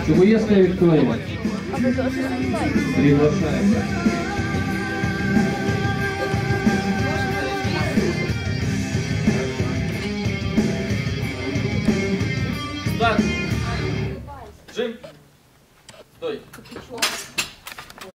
Чугуевская Виктория. А вы тоже занимаетесь? Приглашаем. Старт! Жим! Стой!